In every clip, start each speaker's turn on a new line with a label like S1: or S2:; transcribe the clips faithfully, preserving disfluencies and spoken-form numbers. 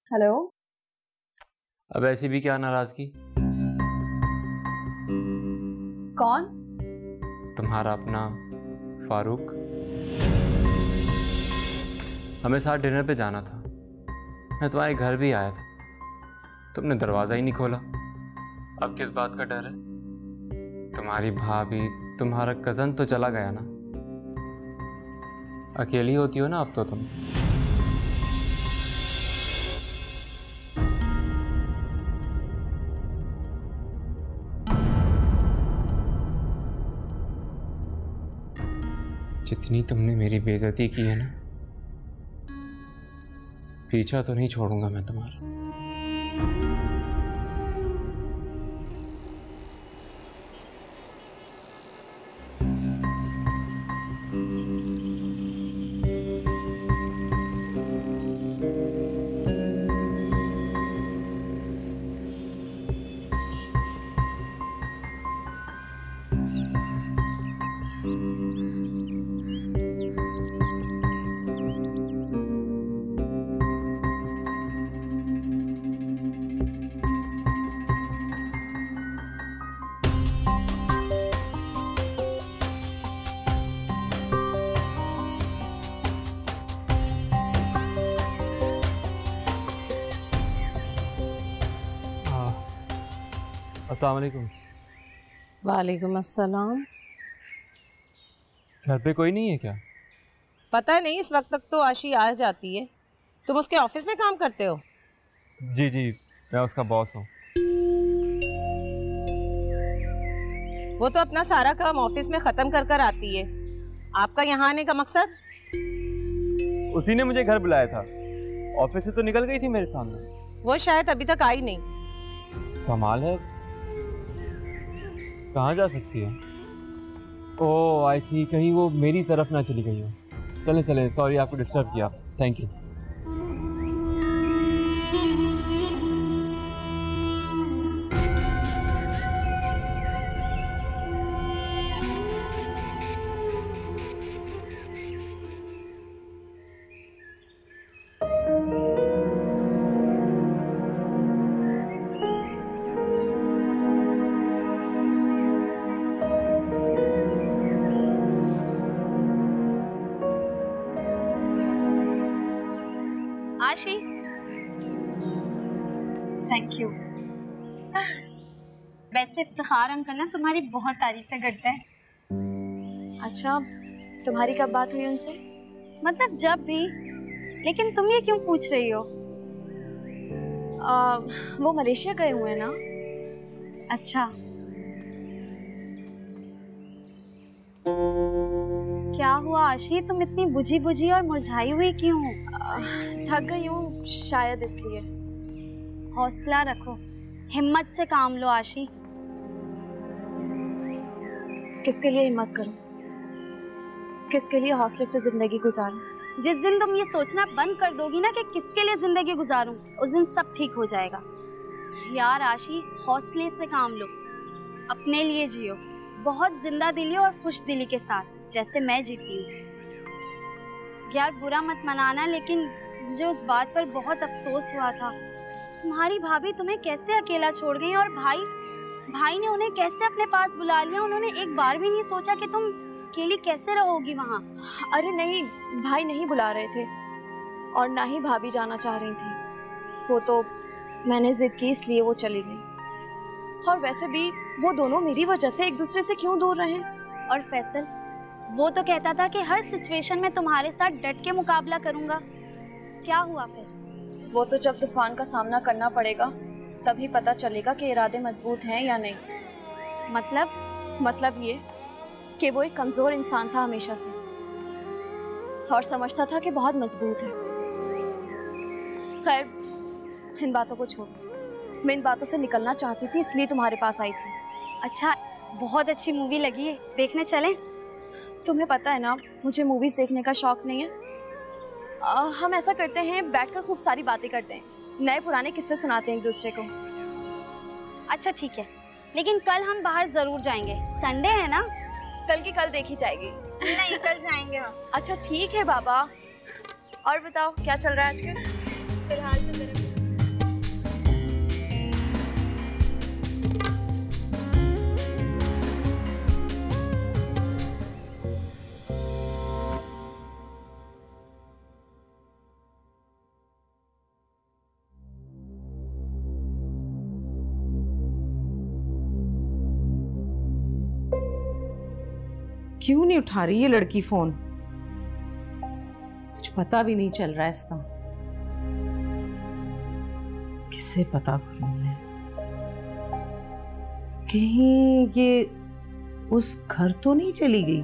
S1: Hello.
S2: अब ऐसी भी क्या नाराजगी?
S1: कौन?
S2: तुम्हारा अपना फारूक। हमें साथ डिनर पे जाना था, मैं तुम्हारे घर भी आया था, तुमने दरवाज़ा ही नहीं खोला। अब किस बात का डर है? तुम्हारी भाभी, तुम्हारा कज़न तो चला गया ना, अकेली होती हो ना अब तो तुम। जितनी तुमने मेरी बेइज्जती की है ना, पीछा तो नहीं छोड़ूंगा मैं तुम्हारा। अस्सलाम वालेकुम।
S3: वालेकुम अस्सलाम।
S2: घर पे कोई नहीं है क्या?
S3: पता नहीं, इस वक्त तक तो आशी आ जाती है। तुम उसके ऑफिस में काम करते हो?
S2: जी जी, मैं उसका बॉस हूँ।
S3: वो तो अपना सारा काम ऑफिस में खत्म कर कर आती है। आपका यहाँ आने का मकसद?
S2: उसी ने मुझे घर बुलाया था, ऑफिस से तो निकल गई थी मेरे सामने।
S3: वो शायद अभी तक आई नहीं।
S2: कमाल है, कहाँ जा सकती है? ओह आई सी, कहीं वो मेरी तरफ ना चली गई हो। चले चले, सॉरी आपको डिस्टर्ब किया, thank you.
S4: Aashi,
S1: thank you.
S4: वैसे इफ्तिखार अंकल ना तुम्हारी बहुत तारीफें करते हैं।
S1: अच्छा, तुम्हारी कब बात हुई उनसे?
S4: मतलब जब भी। लेकिन तुम ये क्यों पूछ रही हो?
S1: आ, वो मलेशिया गए हुए हैं ना।
S4: अच्छा, क्या हुआ आशी, तुम इतनी बुझी बुझी और मुरझाई हुई क्यों?
S1: थक गई हूँ शायद, इसलिए।
S4: हौसला रखो, हिम्मत से काम लो आशी।
S1: किसके लिए हिम्मत करूं? किसके लिए हौसले से जिंदगी गुजारूं?
S4: जिस दिन तुम ये सोचना बंद कर दोगी ना कि किसके लिए जिंदगी गुजारूं, उस दिन सब ठीक हो जाएगा। यार आशी, हौसले से काम लो, अपने लिए जियो, बहुत जिंदा दिली और खुश दिली के साथ, जैसे मैं जीती हूँ। यार बुरा मत मनाना, लेकिन मुझे उस बात पर बहुत अफसोस हुआ था। तुम्हारी भाभी तुम्हें कैसे अकेला छोड़ गई, और भाई भाई ने उन्हें कैसे अपने पास बुला लिया। उन्होंने एक बार भी नहीं सोचा कि तुम अकेली कैसे रहोगी वहाँ।
S1: अरे नहीं, भाई नहीं बुला रहे थे और ना ही भाभी जाना चाह रही थी। वो तो मैंने जिद की, इसलिए वो चली गई। और वैसे भी वो दोनों मेरी वजह से एक दूसरे से क्यों दूर रहे?
S4: और फैसल, वो तो कहता था कि हर सिचुएशन में तुम्हारे साथ डट के मुकाबला करूंगा। क्या हुआ फिर?
S1: वो तो जब तूफान का सामना करना पड़ेगा तभी पता चलेगा कि इरादे मजबूत हैं या नहीं।
S4: मतलब?
S1: मतलब ये कि वो एक कमजोर इंसान था हमेशा से, और समझता था कि बहुत मजबूत है। खैर, इन बातों को छोड़, मैं इन बातों से निकलना चाहती थी, इसलिए तुम्हारे पास आई थी।
S4: अच्छा, बहुत अच्छी मूवी लगी है, देखने चलें?
S1: तुम्हें पता है ना, मुझे मूवीज देखने का शौक नहीं है। आ, हम ऐसा करते हैं, बैठकर खूब सारी बातें करते हैं, नए पुराने किस्से सुनाते हैं एक दूसरे को।
S4: अच्छा ठीक है, लेकिन कल हम बाहर जरूर जाएंगे, संडे है ना?
S1: कल की कल देखी जाएगी।
S4: नहीं, कल जाएंगे हम।
S1: अच्छा ठीक है बाबा। और बताओ क्या चल रहा है आजकल?
S4: फिलहाल तो
S3: क्यों नहीं उठा रही ये लड़की फोन? कुछ पता भी नहीं चल रहा है इसका। किससे पता करूं मैं? कहीं ये उस घर तो नहीं चली गई?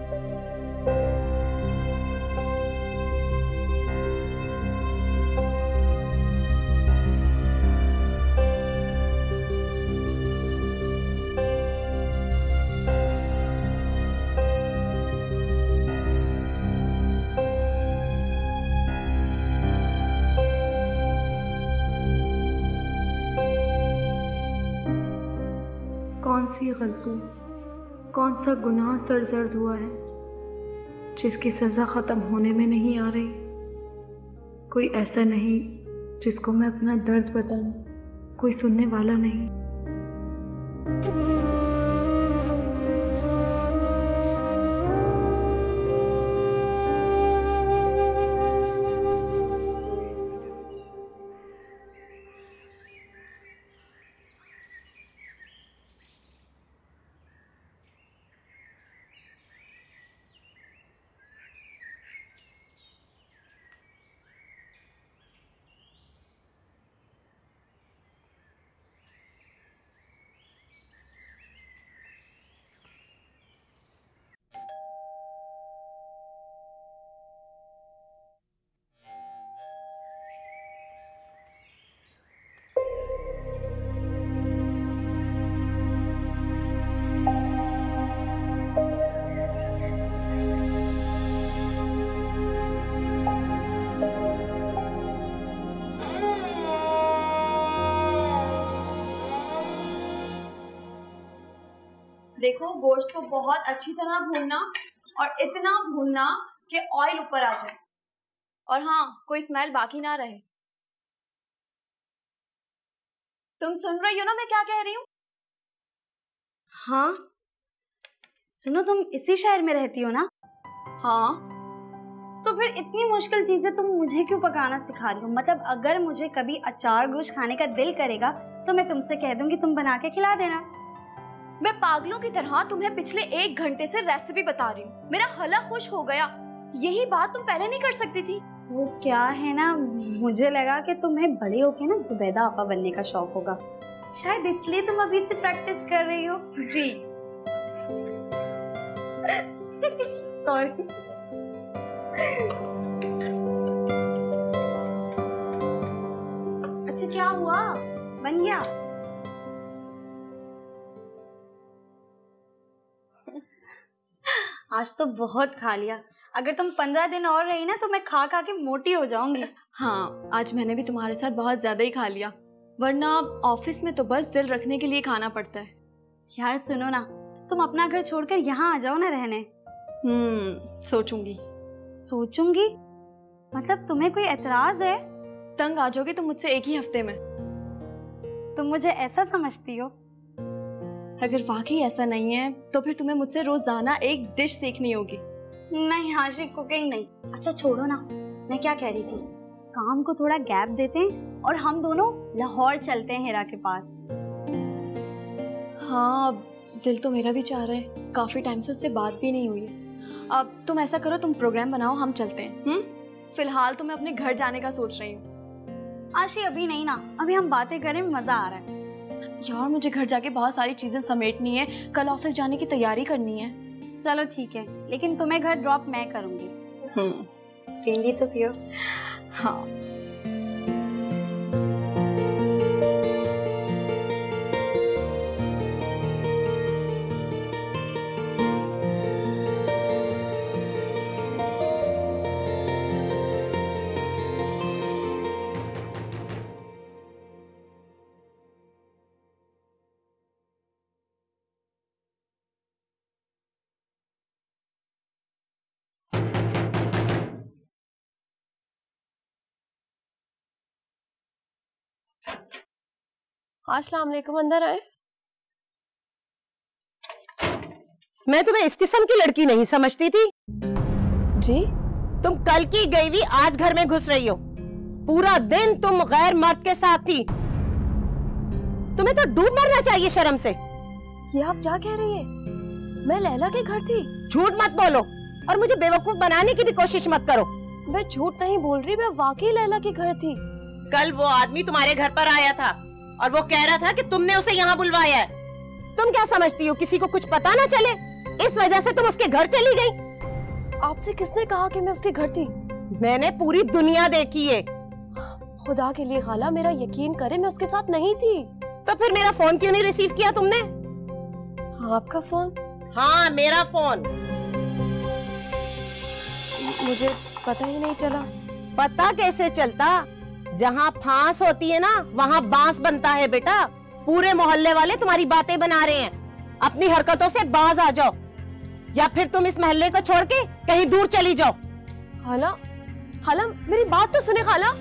S5: कौन सी गलती, कौन सा गुनाह सरजर्द हुआ है जिसकी सज़ा ख़त्म होने में नहीं आ रही? कोई ऐसा नहीं जिसको मैं अपना दर्द बताऊं, कोई सुनने वाला नहीं।
S1: देखो, गोश्त को बहुत अच्छी तरह भूनना और इतना भूनना कि ऑयल ऊपर आ जाए, और हाँ, कोई स्मेल बाकी ना रहे। तुम सुन रही हो ना मैं क्या कह रही हूँ?
S4: हाँ सुनो, तुम इसी शहर में रहती हो ना?
S1: हाँ।
S4: तो फिर इतनी मुश्किल चीजें तुम मुझे क्यों पकाना सिखा रही हो? मतलब अगर मुझे कभी अचार गोश्त खाने का दिल करेगा तो मैं तुमसे कह दूंगी, तुम बना के खिला देना।
S1: मैं पागलों की तरह तुम्हें पिछले एक घंटे से रेसिपी बता रही हूँ, मेरा हला खुश हो गया। यही बात तुम पहले नहीं कर सकती थी?
S4: वो क्या है ना, मुझे लगा कि तुम्हें बड़े होके ना जुबैदा आपा बनने का शौक होगा, शायद इसलिए तुम अभी से प्रैक्टिस कर रही हो।
S1: जी।
S4: सॉरी। अच्छा क्या हुआ, बन गया? आज तो बहुत खा लिया। अगर तुम पंद्रह दिन और रही ना तो मैं खा खा के मोटी हो जाऊंगी।
S1: हाँ, आज मैंने भी तुम्हारे साथ बहुत ज्यादा ही खा लिया, वरना ऑफिस में तो बस दिल रखने के लिए खाना पड़ता है।
S4: यार सुनो ना, तुम अपना घर छोड़कर यहाँ आ जाओ ना रहने।
S1: हम्म सोचूंगी।
S4: सोचूंगी? मतलब तुम्हें कोई एतराज है?
S1: तंग आ जाओगी तुम मुझसे एक ही हफ्ते में।
S4: तुम मुझे ऐसा समझती हो?
S1: अगर वाकई ऐसा नहीं है तो फिर तुम्हें मुझसे रोजाना एक डिश सीखनी होगी।
S4: नहीं आशी, कुकिंग नहीं। अच्छा छोड़ो ना, मैं क्या कह रही थी, काम को थोड़ा गैप देते हैं और हम दोनों लाहौर चलते हैं हिरा के पास।
S1: हाँ, दिल तो मेरा भी चाह रहा है, काफी टाइम से उससे बात भी नहीं हुई है। अब तुम ऐसा करो, तुम प्रोग्राम बनाओ, हम चलते हैं। हम्म फिलहाल तो मैं अपने घर जाने का सोच रही हूँ।
S4: आशी अभी नहीं ना, अभी हम बातें करें, मजा आ रहा है।
S1: यार मुझे घर जाके बहुत सारी चीजें समेटनी है, कल ऑफिस जाने की तैयारी करनी है।
S4: चलो ठीक है, लेकिन तुम्हें घर ड्रॉप मैं करूंगी।
S1: हम्म
S4: पींगी तो पियो।
S1: हाँ। अस्सलाम वालेकुम, अंदर आए।
S3: मैं तुम्हें इस किस्म की लड़की नहीं समझती थी।
S1: जी?
S3: तुम कल की गई हुई आज घर में घुस रही हो। पूरा दिन तुम गैर मर्द के साथ थी। तुम्हें तो डूब मरना चाहिए शर्म से।
S1: ये आप क्या कह रही हैं? मैं लैला के घर थी।
S3: झूठ मत बोलो और मुझे बेवकूफ बनाने की भी कोशिश मत करो।
S1: मैं झूठ नहीं बोल रही, मैं वाकई लैला के घर थी।
S3: कल वो आदमी तुम्हारे घर पर आया था और वो कह रहा था कि तुमने उसे यहाँ बुलवाया है। तुम क्या समझती हो किसी को कुछ पता ना चले, इस वजह से तुम उसके घर चली गई?
S1: आपसे किसने कहा कि मैं उसके घर थी?
S3: मैंने पूरी दुनिया देखी है।
S1: खुदा के लिए खाला, मेरा यकीन करे, मैं उसके साथ नहीं थी।
S3: तो फिर मेरा फोन क्यों नहीं रिसीव किया तुमने?
S1: आपका फोन?
S3: हाँ, मेरा फोन।
S1: मुझे पता ही नहीं चला।
S3: पता कैसे चलता? जहाँ फांस होती है ना वहाँ बांस बनता है बेटा। पूरे मोहल्ले वाले तुम्हारी बातें बना रहे हैं। अपनी हरकतों से बाज आ जाओ या फिर तुम इस मोहल्ले को छोड़ के कहीं दूर चली जाओ।
S1: खाला, खाला मेरी बात तो सुने खाला।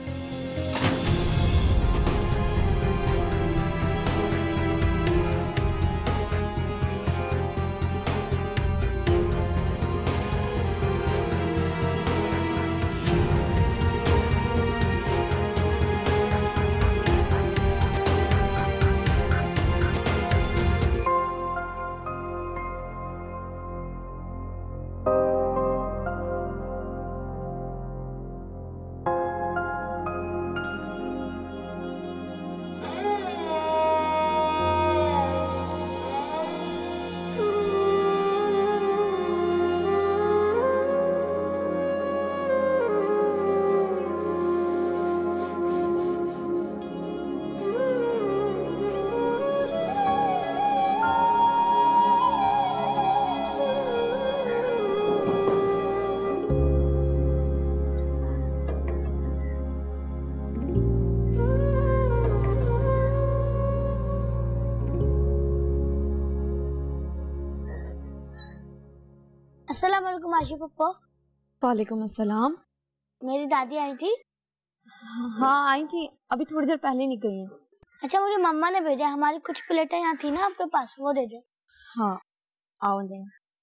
S6: अस्सलाम वालेकुम आशी पप्पा।
S1: वालेकुम अस्सलाम।
S6: मेरी दादी आई थी?
S1: हाँ आई थी, अभी थोड़ी देर पहले निकली हैं।
S6: अच्छा, मुझे मम्मा ने भेजा, हमारी कुछ प्लेटें यहाँ थी ना आपके पास, वो दे दे।
S1: हाँ आओ दे।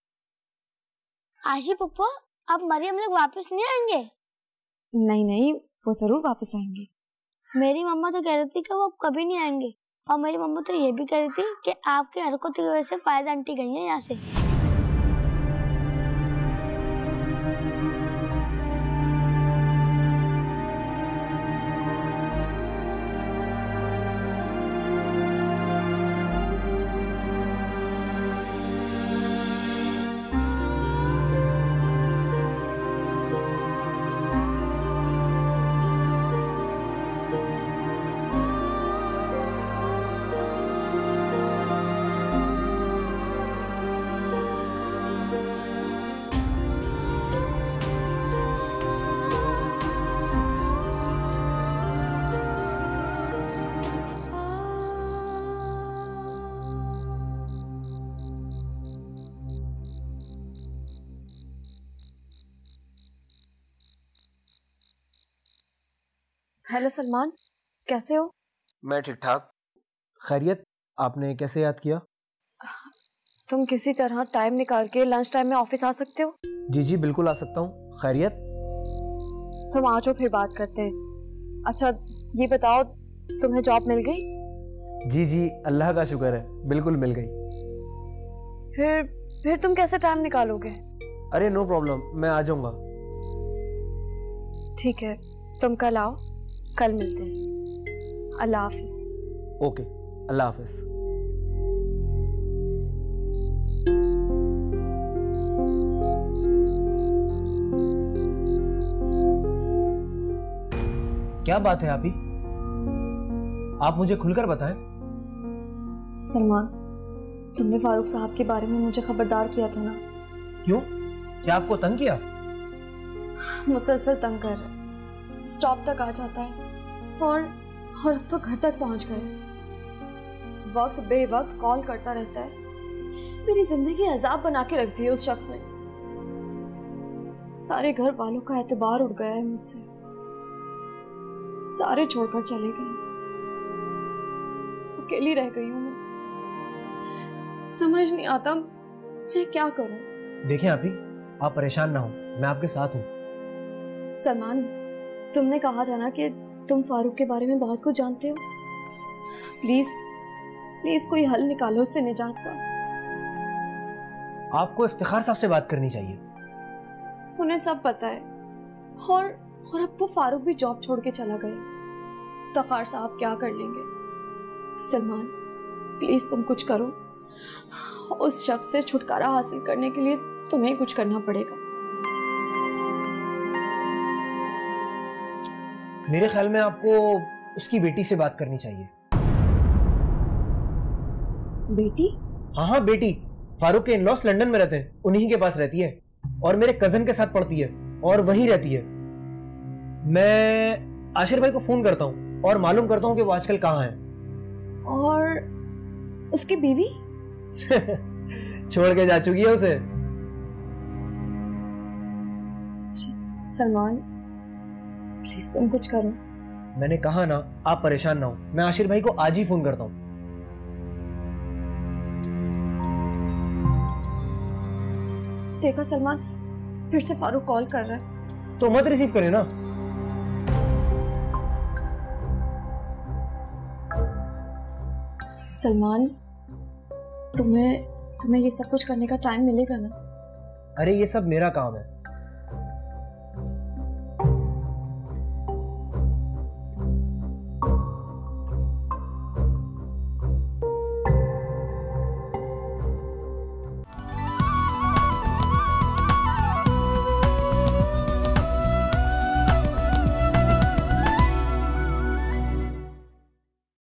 S6: आशी पप्पा, अब मरियम लोग वापस नहीं आएंगे?
S1: नहीं नहीं, वो जरूर वापस आएंगे।
S6: मेरी मम्मा तो कह रही थी कि वो अब कभी नहीं आएंगे, और मेरी मम्मा तो ये भी कह रही थी कि आपकी हरकतों की वजह से फायजा आंटी गई है यहाँ से।
S1: हेलो सलमान, कैसे हो?
S7: मैं ठीक ठाक। खैरियत, आपने कैसे याद किया?
S1: तुम किसी तरह टाइम निकाल के लंच टाइम में ऑफिस आ सकते हो?
S7: जी जी बिल्कुल आ सकता हूँ। खैरियत?
S1: तुम आ जाओ फिर बात करते हैं। अच्छा ये बताओ, तुम्हें जॉब मिल गई?
S7: जी जी अल्लाह का शुक्र है, बिल्कुल मिल गई।
S1: फिर फिर तुम कैसे टाइम निकालोगे?
S7: अरे नो प्रॉब्लम, मैं आ जाऊंगा।
S1: ठीक है, तुम कल आओ, कल मिलते हैं। अल्लाह हाफिज।
S7: ओके, अल्लाह हाफिज। क्या बात है आपी? आप मुझे खुलकर बताएं।
S1: सलमान, तुमने फारूक साहब के बारे में मुझे खबरदार किया था ना?
S7: क्यों, क्या आपको तंग किया?
S1: मुसलसल तंग कर रहे, स्टॉप तक आ जाता है और और अब तो घर तक पहुंच गए। वक्त बेवक्त कॉल करता रहता है। मेरी जिंदगी अजाब बना के रख दी है उस शख्स ने। सारे घर वालों का एतबार उड़ गया है मुझसे, सारे छोड़कर चले गए, अकेली रह गई हूं मैं। समझ नहीं आता मैं क्या करूं।
S7: देखिए आपी, आप परेशान ना हो, मैं आपके साथ हूं।
S1: सलमान, तुमने कहा था ना कि तुम फारूक के बारे में बहुत कुछ जानते हो। प्लीज प्लीज कोई हल निकालो उससे निजात का।
S7: आपको इफ्तिखार साहब से बात करनी चाहिए।
S1: उन्हें सब पता है, और और अब तो फारूक भी जॉब छोड़ के चला गया। इफ्तिखार साहब क्या कर लेंगे? सलमान प्लीज तुम कुछ करो, उस शख्स से छुटकारा हासिल करने के लिए तुम्हें कुछ करना पड़ेगा।
S7: मेरे ख्याल में आपको उसकी बेटी से बात करनी चाहिए।
S1: बेटी?
S7: हाँ हाँ बेटी, फारूक के इन-लॉस लंदन में रहते हैं, उन्हीं के पास रहती है और मेरे कजन के साथ पढ़ती है और वहीं रहती है। मैं आशिर भाई को फोन करता हूँ और मालूम करता हूँ कि वो आजकल कहाँ है।
S1: और उसकी बीवी?
S7: छोड़ के जा चुकी है उसे।
S1: सलमान प्लीज तुम कुछ करो।
S7: मैंने कहा ना, आप परेशान ना हो, मैं आशिर भाई को आज ही फोन करता हूँ।
S1: देखा सलमान, फिर से फारूक कॉल कर रहा है।
S7: तो मत रिसीव करे ना।
S1: सलमान तुम्हें तुम्हें ये सब कुछ करने का टाइम मिलेगा ना?
S7: अरे ये सब मेरा काम है,